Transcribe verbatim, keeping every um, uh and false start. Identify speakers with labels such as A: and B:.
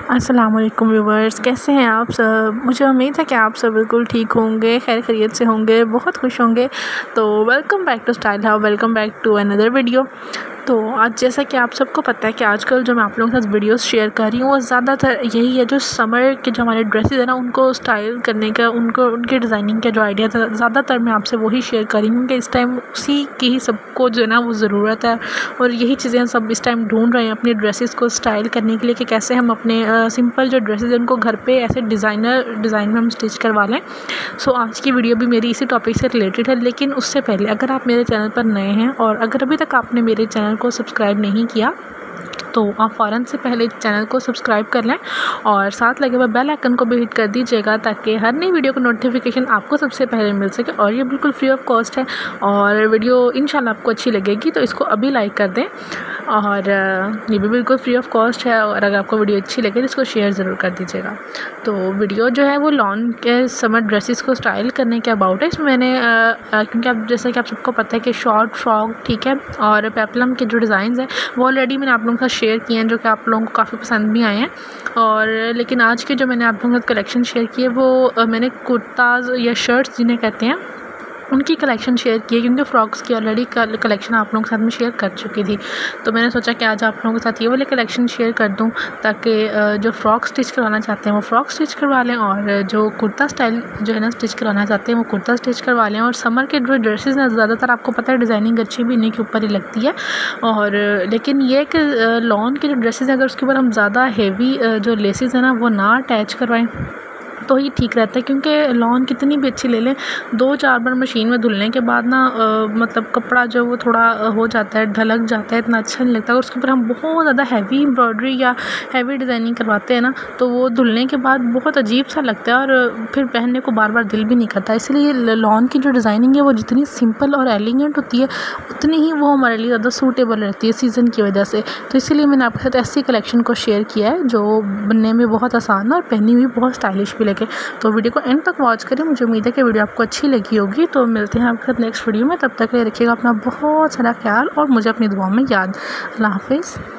A: अस्सलाम वालेकुम व्यूवर्स, कैसे हैं आप सब। मुझे उम्मीद है कि आप सब बिल्कुल ठीक होंगे, खैर खैरियत से होंगे, बहुत खुश होंगे। तो welcome back to style hub, welcome back to another video. तो आज जैसा कि आप सबको पता है कि आजकल जो मैं आप लोगों के साथ वीडियोस शेयर कर रही हूँ वो ज़्यादातर यही है, जो समर के जो हमारे ड्रेसेस है ना उनको स्टाइल करने का, उनको उनके डिज़ाइनिंग का जो आइडिया था ज़्यादातर मैं आपसे वही शेयर कर रही हूँ कि इस टाइम उसी की ही सबको जो है ना वो ज़रूरत है और यही चीज़ें सब इस टाइम ढूंढ रहे हैं अपने ड्रेसेस को स्टाइल करने के लिए कि कैसे हम अपने सिंपल जो ड्रेसेस हैं उनको घर पे ऐसे डिज़ाइनर डिज़ाइन में हम स्टिच करवा लें। सो आज की वीडियो भी मेरी इसी टॉपिक से रिलेटेड है, लेकिन उससे पहले अगर आप मेरे चैनल पर नए हैं और अगर अभी तक आपने मेरे चैनल को सब्सक्राइब नहीं किया तो आप फ़ौरन से पहले चैनल को सब्सक्राइब कर लें और साथ लगे हुए बेल आइकन को भी हिट कर दीजिएगा ताकि हर नई वीडियो का नोटिफिकेशन आपको सबसे पहले मिल सके। और ये बिल्कुल फ्री ऑफ कॉस्ट है और वीडियो इंशाल्लाह आपको अच्छी लगेगी, तो इसको अभी लाइक कर दें। और ये भी बिल्कुल फ्री ऑफ कॉस्ट है और अगर आपको वीडियो अच्छी लगे तो इसको शेयर ज़रूर कर दीजिएगा। तो वीडियो जो है वो लॉन के समर ड्रेसेस को स्टाइल करने के अबाउट है। इसमें मैंने क्योंकि आप जैसे कि आप सबको पता है कि शॉर्ट फ्रॉक ठीक है और पेप्लम के जो डिज़ाइन हैं वो ऑलरेडी मैंने आप लोगों के साथ शेयर किए हैं, जो कि आप लोगों को काफ़ी पसंद भी आए हैं। और लेकिन आज के जो मैंने आप लोगों के साथ कलेक्शन शेयर की है वो मैंने कुर्ताज़ या शर्ट्स जिन्हें कहते हैं उनकी कलेक्शन शेयर की है, क्योंकि फ़्रॉक्स की ऑलरेडी कलेक्शन आप लोगों के साथ में शेयर कर चुकी थी। तो मैंने सोचा कि आज आप लोगों के साथ ये वाले कलेक्शन शेयर कर दूं ताकि जो फ़्रॉक स्टिच करवाना चाहते हैं वो फ़्रॉक स्टिच करवा लें और जो कुर्ता स्टाइल जो है ना स्टिच करवाना चाहते हैं वो कुर्ता स्टिच करवा लें। और समर के जो ड्रेसेस हैं ज़्यादातर आपको पता है डिज़ाइनिंग अच्छी भी इन्हीं के ऊपर ही लगती है। और लेकिन ये कि लॉन के जो ड्रेसेस हैं अगर उसके ऊपर हम ज़्यादा हेवी जो लेसेस हैं ना वो ना अटैच करवाएँ तो ही ठीक रहता है, क्योंकि लॉन कितनी भी अच्छी ले लें दो चार बार मशीन में धुलने के बाद ना आ, मतलब कपड़ा जो वो थोड़ा हो जाता है, ढलक जाता है, इतना अच्छा नहीं लगता। और उसके ऊपर हम बहुत ज़्यादा हैवी एम्ब्रॉयडरी या हैवी डिज़ाइनिंग करवाते हैं ना तो वो धुलने के बाद बहुत अजीब सा लगता है और फिर पहनने को बार बार दिल भी नहीं करता। इसलिए लॉन की जो डिज़ाइनिंग है वो जितनी सिंपल और एलिगेंट होती है उतनी ही वो हमारे लिए ज़्यादा सूटेबल रहती है सीज़न की वजह से। तो इसीलिए मैंने आपके साथ ऐसी कलेक्शन को शेयर किया है जो बनने में बहुत आसान है और पहनी हुई बहुत स्टाइलिश भी लगे। तो वीडियो को एंड तक वॉच करें, मुझे उम्मीद है कि वीडियो आपको अच्छी लगी होगी। तो मिलते हैं आपके साथ नेक्स्ट वीडियो में, तब तक रखिएगा अपना बहुत सारा ख्याल और मुझे अपनी दुआ में याद। अल्लाह हाफिज़।